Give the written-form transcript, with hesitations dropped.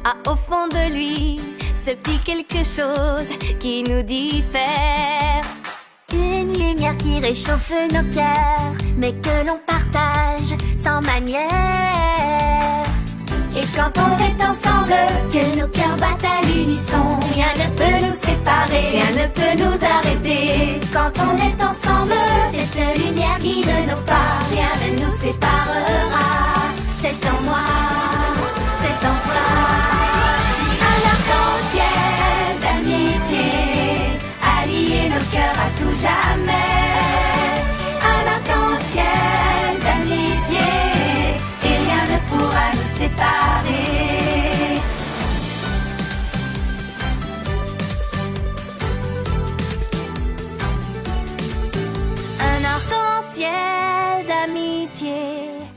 a au fond de lui ce petit quelque chose qui nous diffère. Une lumière qui réchauffe nos cœurs, mais que l'on partage sans manière. Et quand on est ensemble, que nos cœurs battent à l'unisson, rien ne peut nous séparer, rien ne peut nous arrêter. Quand on est ensemble, cette lumière guide nos pas, rien ne nous séparera. C'est en moi, c'est en toi. Un arc-en-ciel d'amitié a lié nos cœurs à tout jamais. Un arc-en-ciel d'amitié et rien ne pourra nous séparer. Un arc-en-ciel d'amitié